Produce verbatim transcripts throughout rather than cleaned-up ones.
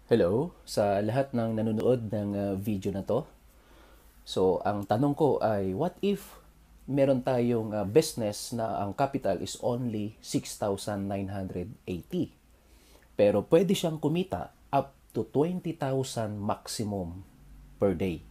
Hello sa lahat ng nanonood ng uh, video na to. So, ang tanong ko ay, what if meron tayong uh, business na ang capital is only six thousand nine hundred eighty, pero pwede siyang kumita up to twenty thousand maximum per day,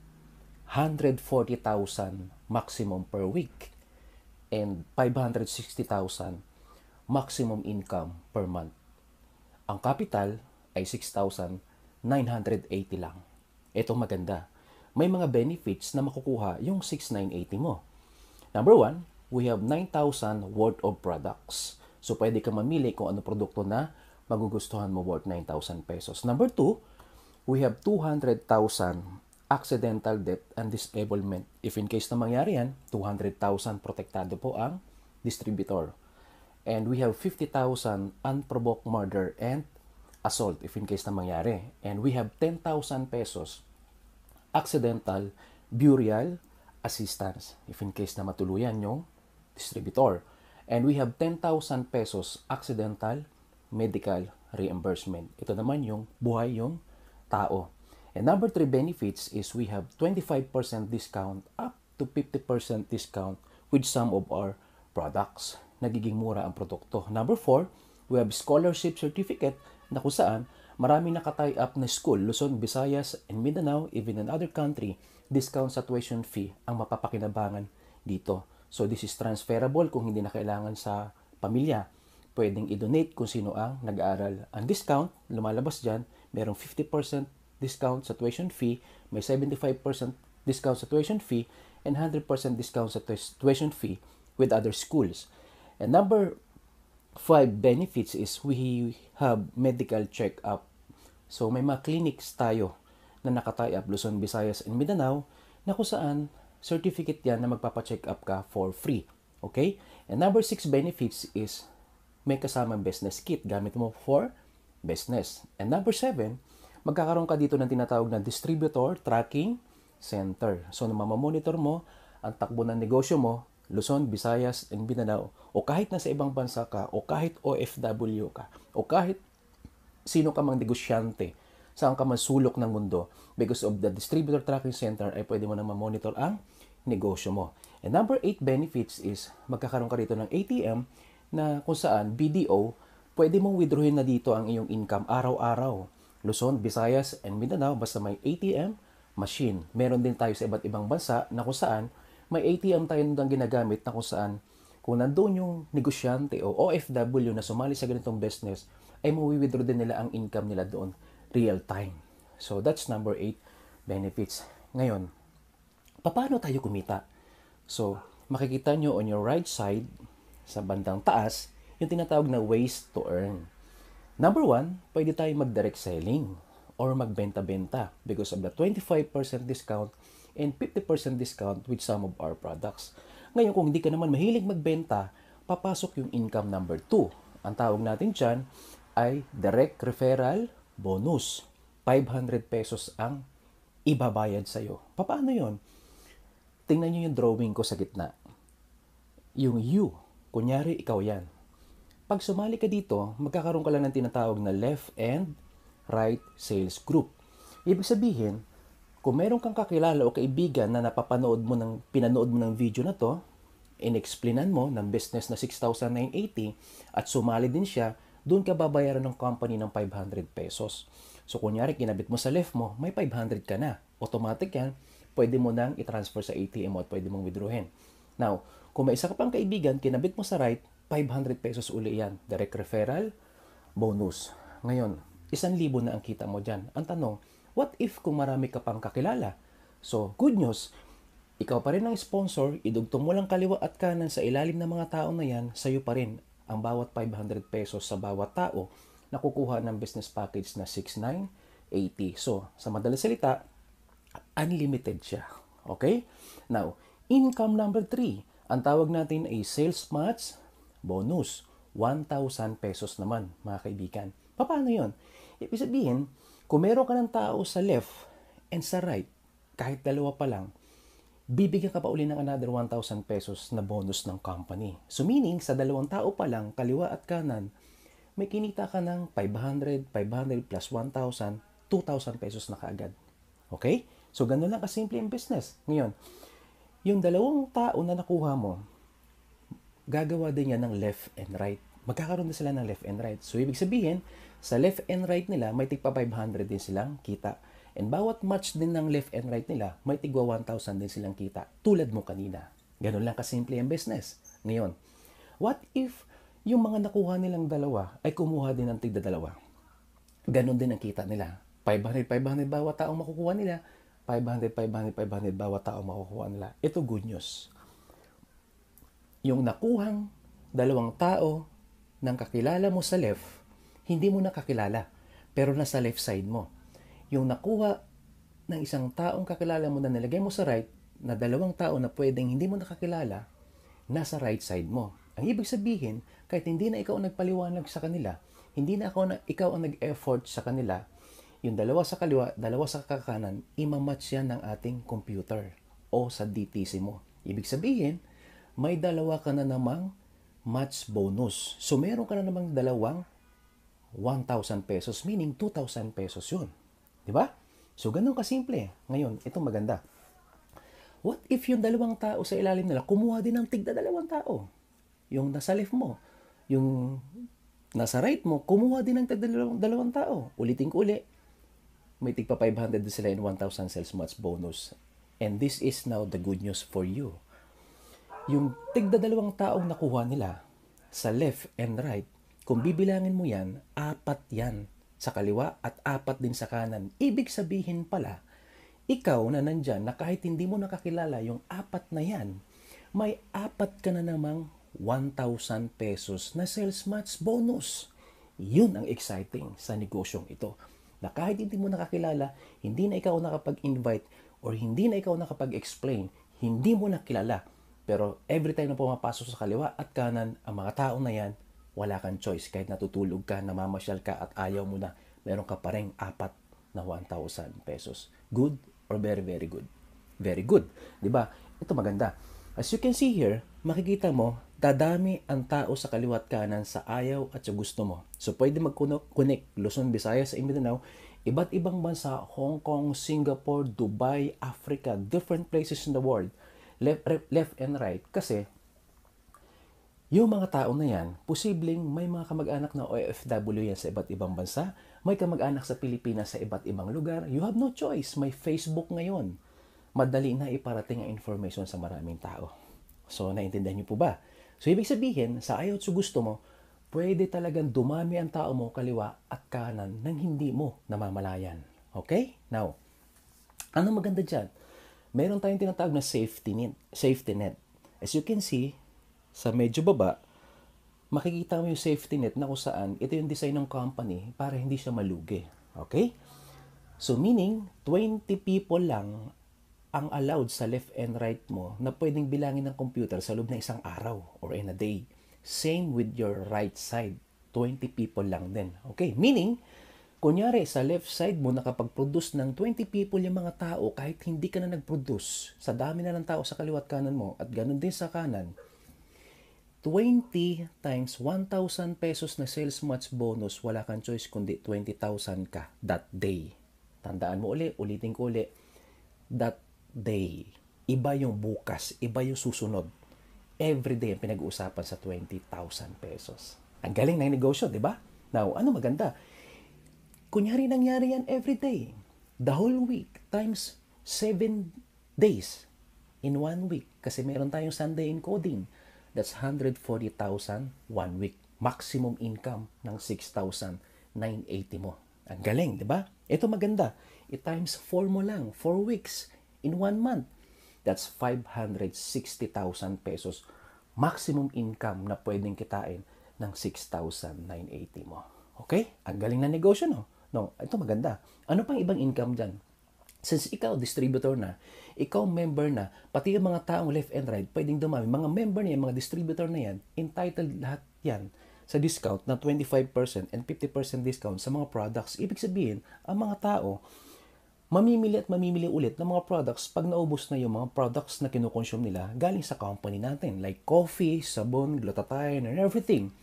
one hundred forty thousand maximum per week, and five hundred sixty thousand maximum income per month. Ang capital ay six thousand nine hundred eighty lang. Ito maganda. May mga benefits na makukuha yung six thousand nine hundred eighty mo. Number one, we have nine thousand worth of products. So, pwede ka mamili kung ano produkto na magugustuhan mo worth nine thousand pesos. Number two, we have two hundred thousand accidental death and disablement. If in case na mangyari yan, two hundred thousand protektado po ang distributor. And we have fifty thousand unprovoked murder and assault if in case na mangyari. And we have ten thousand pesos accidental burial assistance if in case na matuluyan yung distributor. And we have ten thousand pesos accidental medical reimbursement. Ito naman yung buhay yung tao. And number three benefits is we have twenty-five percent discount up to fifty percent discount with some of our products. Nagiging mura ang produkto. Number four, we have scholarship certificate na kung saan marami nakatie up na school, Luzon, Visayas, and Mindanao, even in other country, discount sa tuition fee ang mapapakinabangan dito. So this is transferable kung hindi na kailangan sa pamilya. Pwedeng i-donate kung sino ang nag-aaral. Ang discount, lumalabas dyan, merong fifty percent discount sa tuition fee, may seventy-five percent discount sa tuition fee, and one hundred percent discount sa tuition fee with other schools. And number five benefits is we have medical check-up. So may mga clinics tayo na nakatie up Luzon, Visayas, and Mindanao na kung saan certificate yan na magpapacheck up ka for free. Okay? And number six benefits is may kasamang business kit. Gamit mo for business. And number seven, magkakaroon ka dito ng tinatawag na distributor tracking center. So, namamamonitor mo ang takbo ng negosyo mo, Luzon, Visayas, and Mindanao, o kahit nasa ibang bansa ka, o kahit O F W ka, o kahit sino ka mang negosyante, saan ka man sulok ng mundo, because of the distributor tracking center ay pwede mo na mamonitor ang negosyo mo. And number eight benefits is magkakaroon ka rito ng A T M na kung saan B D O, pwede mong withdrawin na dito ang iyong income araw-araw. Luzon, Visayas, and Mindanao, basta may A T M machine. Meron din tayo sa iba't ibang bansa na kung saan may A T M tayo nang ginagamit na kung saan kung nandoon yung negosyante o O F W na sumali sa ganitong business, ay mawi-withdraw din nila ang income nila doon real time. So that's number eight benefits. Ngayon, paano tayo kumita? So, makikita nyo on your right side, sa bandang taas, yung tinatawag na ways to earn. Number one, pwede tayo mag-direct selling or magbenta-benta because of the twenty-five percent discount and fifty percent discount with some of our products. Ngayon, kung hindi ka naman mahilig magbenta, papasok yung income number two. Ang tawag natin dyan ay direct referral bonus. five hundred pesos ang ibabayad sa'yo. Paano yon? Tingnan nyo yung drawing ko sa gitna. Yung you, kunyari ikaw yan. Pag sumali ka dito, magkakaroon ka lang ng tinatawag na left and right sales group. Ibig sabihin, kung meron kang kakilala o kaibigan na napapanood mo ng, pinanood mo ng video na to, in-explainan mo ng business na six thousand nine hundred eighty at sumali din siya, doon ka babayaran ng company ng five hundred pesos. So, kunyari, kinabit mo sa left mo, may five hundred ka na. Automatic yan, pwede mo nang i-transfer sa A T M mo at pwede mong withdrawin. Now, kung may isa ka pang kaibigan, kinabit mo sa right, five hundred pesos uli yan. Direct referral, bonus. Ngayon, isang libo na ang kita mo dyan. Ang tanong, what if kung marami ka pang kakilala? So, good news, ikaw pa rin ang sponsor, idugtong mo lang kaliwa at kanan sa ilalim ng mga tao na yan, sa'yo pa rin ang bawat five hundred pesos sa bawat tao na kukuha ng business package na six thousand nine hundred eighty. So, sa madaling salita, unlimited siya. Okay? Now, income number three, ang tawag natin ay sales match bonus. one thousand pesos naman, mga kaibigan. Paano yon? Ibig sabihin, kung meron ka ng tao sa left and sa right, kahit dalawa pa lang, bibigyan ka pa uli ng another one thousand pesos na bonus ng company. So meaning, sa dalawang tao pa lang, kaliwa at kanan, may kinita ka ng five hundred, five hundred plus one thousand, two thousand pesos na kaagad. Okay? So, ganun lang kasimple yung business. Ngayon, yung dalawang tao na nakuha mo, gagawa din yan ng left and right. Magkakaroon din sila ng left and right. So, ibig sabihin, sa left and right nila, may tigpa five hundred din silang kita. And bawat match din ng left and right nila, may tigwa one thousand din silang kita. Tulad mo kanina. Ganun lang kasimple ang business. Ngayon, what if yung mga nakuha nilang dalawa ay kumuha din ng tigda dalawa? Ganun din ang kita nila. five hundred, five hundred bawat taong makukuha nila. five hundred, five hundred, five hundred bawat taong makukuha nila. Ito good news. Yung nakuhang dalawang tao ng kakilala mo sa left, hindi mo nakakilala, pero nasa left side mo. Yung nakuha ng isang taong kakilala mo na nilagay mo sa right, na dalawang tao na pwedeng hindi mo nakakilala, nasa right side mo. Ang ibig sabihin, kahit hindi na ikaw ang nagpaliwanag sa kanila, hindi na ako na, ikaw ang nag-effort sa kanila, yung dalawa sa kaliwa, dalawa sa kakanan, imamatch yan ng ating computer o sa D T C mo. Ibig sabihin, may dalawa ka na namang match bonus. So, meron ka na namang dalawang one thousand pesos, meaning two thousand pesos yun. Di ba? So, ganun kasimple. Ngayon, ito maganda. What if yung dalawang tao sa ilalim nila, kumuha din ng tigda dalawang tao? Yung nasa left mo, yung nasa right mo, kumuha din ng tigda dalawang, dalawang tao. Ulitin ko uli. May tigpa five hundred din sila in one thousand sales match bonus. And this is now the good news for you. Yung tigda dalawang taong nakuha nila sa left and right, kung bibilangin mo yan, apat yan sa kaliwa at apat din sa kanan. Ibig sabihin pala, ikaw na nandyan na kahit hindi mo nakakilala yung apat na yan, may apat ka na namang one thousand pesos na sales match bonus. Yun ang exciting sa negosyong ito. Na kahit hindi mo nakakilala, hindi na ikaw nakapag-invite or hindi na ikaw nakapag-explain, hindi mo nakilala. Pero every time na pumapasok sa kaliwa at kanan, ang mga tao na yan, wala kang choice. Kahit natutulog ka, namamasyal ka at ayaw mo na, meron ka pa rin apat na one thousand pesos. Good or very, very good? Very good. Diba? Ito maganda. As you can see here, makikita mo, dadami ang tao sa kaliwa at kanan sa ayaw at sa gusto mo. So, pwede mag-connect Luzon, Visayas, sa Mindanao, iba't ibang bansa, Hong Kong, Singapore, Dubai, Africa, different places in the world. Left, left and right. Kasi, yung mga tao na yan, posibleng may mga kamag-anak na O F W yan sa iba't ibang bansa, may kamag-anak sa Pilipinas sa iba't ibang lugar. You have no choice. May Facebook ngayon. Madali na iparating ang information sa maraming tao. So, naintindihan niyo po ba? So, ibig sabihin, sa ayaw at sa gusto mo, pwede talagang dumami ang tao mo kaliwa at kanan nang hindi mo namamalayan. Okay? Now, ano maganda dyan? Meron tayong tinatawag na safety net. Safety net. As you can see, sa medyo baba, makikita mo yung safety net na kung saan ito yung design ng company para hindi siya malugi. Okay? So, meaning, twenty people lang ang allowed sa left and right mo na pwedeng bilangin ng computer sa loob ng isang araw or in a day. Same with your right side. twenty people lang din. Okay? Meaning, kunyari, sa left side mo nakapag-produce ng twenty people yung mga tao kahit hindi ka na nag-produce. Sa dami na ng tao sa kaliwat kanan mo at ganun din sa kanan, twenty times one thousand pesos na sales match bonus, wala kang choice kundi twenty thousand ka that day. Tandaan mo uli, ulitin ko uli, that day. Iba yung bukas, iba yung susunod. Every day ang pinag-uusapan sa twenty thousand pesos. Ang galing ng negosyo, di ba? Now, ano maganda? Kunyari nangyari yan every day. The whole week times seven days in one week. Kasi meron tayong Sunday encoding. That's one hundred forty thousand one week. Maximum income ng six thousand nine hundred eighty mo. Ang galing, di ba? Ito maganda. I times four mo lang. four weeks in one month. That's five hundred sixty thousand pesos. Maximum income na pwedeng kitain ng six thousand nine hundred eighty mo. Okay? Ang galing na negosyo, no? No, ito maganda. Ano pang ibang income dyan? Since ikaw distributor na, ikaw member na, pati yung mga taong left and right, pwedeng dumami. Mga member na yan, mga distributor na yan, entitled lahat yan sa discount na twenty-five percent and fifty percent discount sa mga products. Ibig sabihin, ang mga tao, mamimili at mamimili ulit ng mga products pag naubos na yung mga products na kinukonsume nila galing sa company natin. Like coffee, sabon, glutathione, and everything.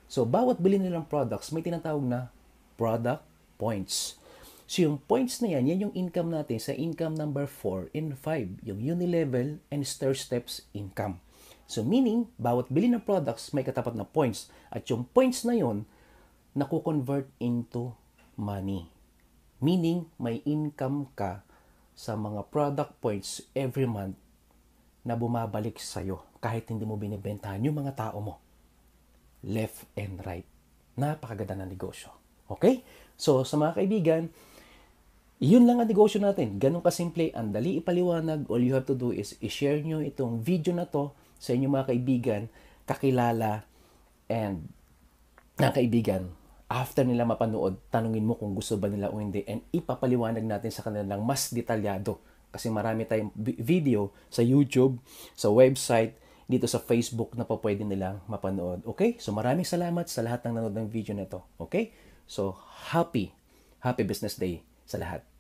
So, bawat bili nilang products, may tinatawag na product points. So, yung points na yan, yan yung income natin sa income number four and five, yung unilevel and stair steps income. So, meaning, bawat bili ng products, may katapat na points. At yung points na yon naku-convert into money. Meaning, may income ka sa mga product points every month na bumabalik sa'yo kahit hindi mo binibentahan yung mga tao mo. Left and right. Napakaganda ng negosyo. Okay? So, sa mga kaibigan, yun lang ang negosyo natin. Ganun kasimple, ang dali ipaliwanag. All you have to do is i-share nyo itong video na to sa inyong mga kaibigan, kakilala, and mga kaibigan. After nila mapanood, tanungin mo kung gusto ba nila o hindi, and ipapaliwanag natin sa kanila ng mas detalyado. Kasi marami tayong video sa YouTube, sa website, dito sa Facebook na pa pwede nilang mapanood. Okay? So maraming salamat sa lahat ng nanood ng video na to. Okay? So happy, happy business day sa lahat.